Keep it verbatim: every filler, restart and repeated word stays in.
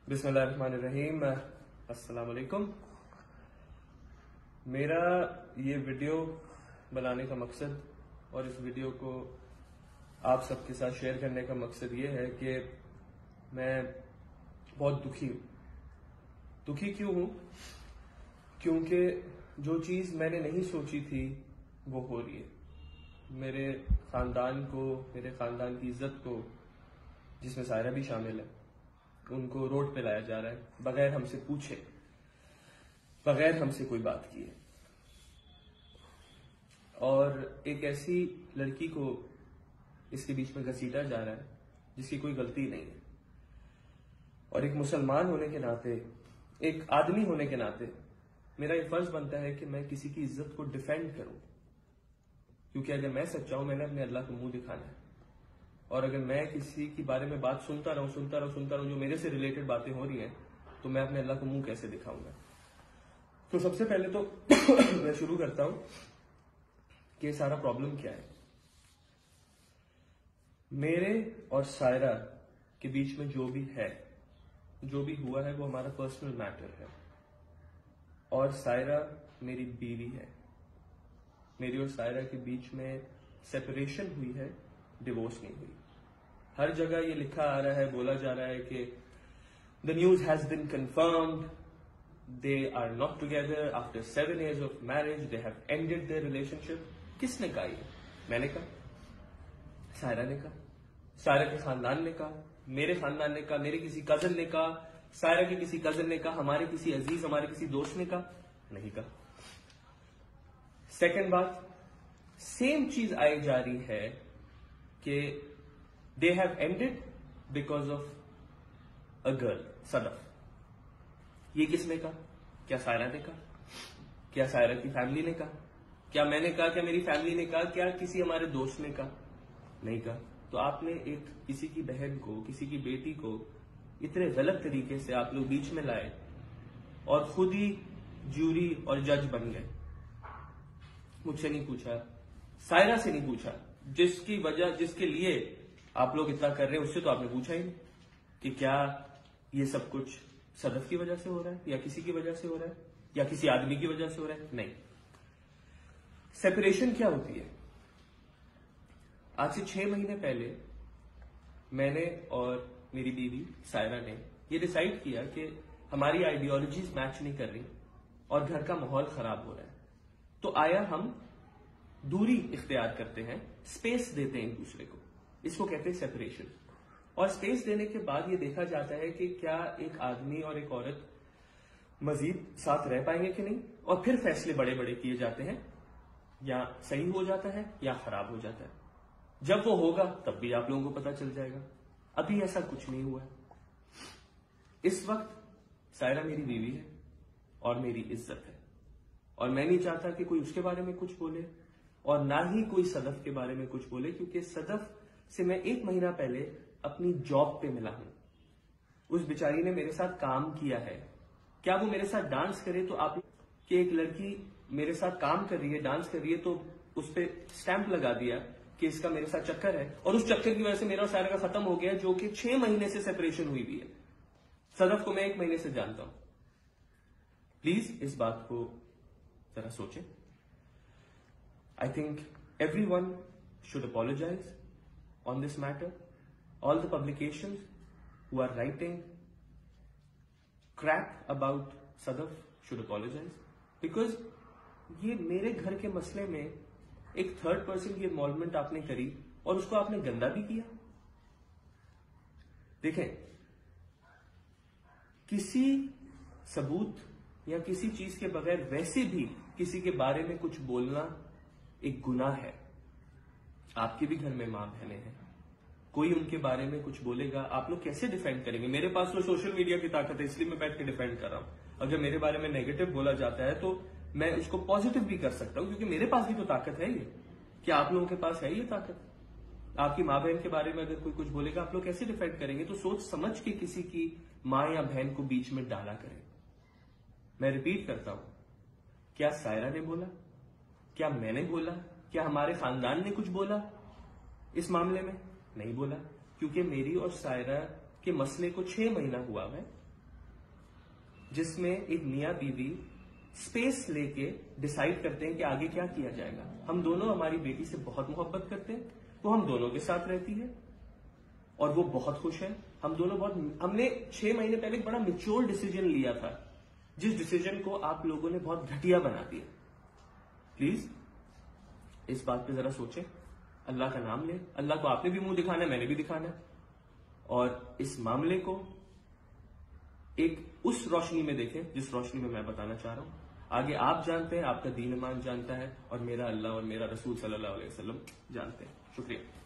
बिस्मिल्लाहिर्रहमानिर्रहीम। अस्सलाम वालेकुम। मेरा ये वीडियो बनाने का मकसद और इस वीडियो को आप सबके साथ शेयर करने का मकसद ये है कि मैं बहुत दुखी हूं। दुखी क्यों हूं? क्योंकि जो चीज मैंने नहीं सोची थी वो हो रही है। मेरे खानदान को, मेरे खानदान की इज्जत को, जिसमें सायरा भी शामिल है, उनको रोड पे लाया जा रहा है बगैर हमसे पूछे, बगैर हमसे कोई बात किए। और एक ऐसी लड़की को इसके बीच में घसीटा जा रहा है जिसकी कोई गलती नहीं है। और एक मुसलमान होने के नाते, एक आदमी होने के नाते मेरा ये फर्ज बनता है कि मैं किसी की इज्जत को डिफेंड करूं, क्योंकि अगर मैं सच्चा हूं, मैंने अपने अल्लाह को मुंह दिखाना है। और अगर मैं किसी के बारे में बात सुनता रहूं सुनता रहूं सुनता रहूं जो मेरे से रिलेटेड बातें हो रही हैं, तो मैं अपने अल्लाह को मुंह कैसे दिखाऊंगा? तो सबसे पहले तो मैं शुरू करता हूं कि सारा प्रॉब्लम क्या है। मेरे और सायरा के बीच में जो भी है, जो भी हुआ है, वो हमारा पर्सनल मैटर है। और सायरा मेरी बीवी है। मेरी और सायरा के बीच में सेपरेशन हुई है, डिवोर्स नहीं हुई। हर जगह ये लिखा आ रहा है, बोला जा रहा है कि the news has been confirmed, they are not together after seven years of marriage, they have ended their relationship. किसने कहा ये? मैंने कहा, सायरा ने कहा, सायरा के खानदान ने कहा, मेरे खानदान ने कहा, मेरे किसी कजन ने कहा, सायरा के किसी कजन ने कहा, हमारे किसी अजीज, हमारे किसी दोस्त ने कहा? नहीं कहा। सेकंड बात, सेम चीज आई जा रही है कि they have ended because of a girl, Sadaf. ये किसने कहा? क्या सायरा ने कहा? क्या सायरा की फैमिली ने कहा? क्या मैंने कहा? क्या मेरी फैमिली ने कहा? क्या किसी हमारे दोस्त ने कहा? नहीं कहा। तो आपने एक किसी की बहन को, किसी की बेटी को इतने गलत तरीके से आप लोग बीच में लाए और खुद ही ज्यूरी और जज बन गए। मुझसे नहीं पूछा, सायरा से नहीं पूछा, जिसकी वजह, जिसके लिए आप लोग इतना कर रहे हैं, उससे तो आपने पूछा ही नहीं कि क्या ये सब कुछ सदफ की वजह से हो रहा है, या किसी की वजह से हो रहा है, या किसी आदमी की वजह से हो रहा है। नहीं। सेपरेशन क्या होती है? आज से छह महीने पहले मैंने और मेरी बीवी सायरा ने ये डिसाइड किया कि हमारी आइडियोलॉजीज मैच नहीं कर रही और घर का माहौल खराब हो रहा है। तो आया हम दूरी इख्तियार करते हैं, स्पेस देते हैं एक दूसरे को। इसको कहते हैं सेपरेशन। और स्पेस देने के बाद ये देखा जाता है कि क्या एक आदमी और एक औरत मजीद साथ रह पाएंगे कि नहीं, और फिर फैसले बड़े बड़े किए जाते हैं, या सही हो जाता है या खराब हो जाता है। जब वो होगा तब भी आप लोगों को पता चल जाएगा। अभी ऐसा कुछ नहीं हुआ है। इस वक्त सायरा मेरी बीवी है और मेरी इज्जत है, और मैं नहीं चाहता कि कोई उसके बारे में कुछ बोले, और ना ही कोई सदफ के बारे में कुछ बोले, क्योंकि सदफ से मैं एक महीना पहले अपनी जॉब पे मिला हूं। उस बेचारी ने मेरे साथ काम किया है। क्या वो मेरे साथ डांस करे तो आप कि एक लड़की मेरे साथ काम कर रही है, डांस कर रही है, तो उस पर स्टैंप लगा दिया कि इसका मेरे साथ चक्कर है, और उस चक्कर की वजह से मेरा और सायरा का खत्म हो गया, जो कि छह महीने से सेपरेशन हुई हुई है। सदफ को मैं एक महीने से जानता हूं। प्लीज इस बात को जरा सोचें। I think everyone should apologize on this matter. All the publications who are writing crap about Sadaf should apologize, because ये मेरे घर के मसले में एक थर्ड पर्सन की इन्वॉल्वमेंट आपने करी, और उसको आपने गंदा भी किया। देखें, किसी सबूत या किसी चीज के बगैर वैसे भी किसी के बारे में कुछ बोलना एक गुनाह है। आपके भी घर में मां बहनें हैं, कोई उनके बारे में कुछ बोलेगा, आप लोग कैसे डिफेंड करेंगे? मेरे पास तो सोशल मीडिया की ताकत है, इसलिए मैं बैठ के डिफेंड कर रहा हूं। अगर मेरे बारे में नेगेटिव बोला जाता है तो मैं उसको पॉजिटिव भी कर सकता हूं, क्योंकि मेरे पास भी तो ताकत है ये। क्या आप लोगों के पास है ये ताकत? आपकी माँ बहन के बारे में अगर कोई कुछ बोलेगा, आप लोग कैसे डिफेंड करेंगे? तो सोच समझ के किसी की मां या बहन को बीच में डाला करें। मैं रिपीट करता हूं, क्या सायरा ने बोला? क्या मैंने बोला? क्या हमारे खानदान ने कुछ बोला इस मामले में? नहीं बोला, क्योंकि मेरी और सायरा के मसले को छह महीना हुआ है जिसमें एक मियाँ बीवी स्पेस लेके डिसाइड करते हैं कि आगे क्या किया जाएगा। हम दोनों हमारी बेटी से बहुत मोहब्बत करते हैं, वो हम दोनों के साथ रहती है और वो बहुत खुश है। हम दोनों बहुत हमने छह महीने पहले एक बड़ा मेच्योर डिसीजन लिया था, जिस डिसीजन को आप लोगों ने बहुत घटिया बना दिया। प्लीज इस बात पे जरा सोचें, अल्लाह का नाम लें। अल्लाह को आपने भी मुंह दिखाना है, मैंने भी दिखाना है, और इस मामले को एक उस रोशनी में देखें जिस रोशनी में मैं बताना चाह रहा हूं। आगे आप जानते हैं, आपका दीन ईमान जानता है, और मेरा अल्लाह और मेरा रसूल सल्लल्लाहु अलैहि वसल्लम जानते हैं। शुक्रिया।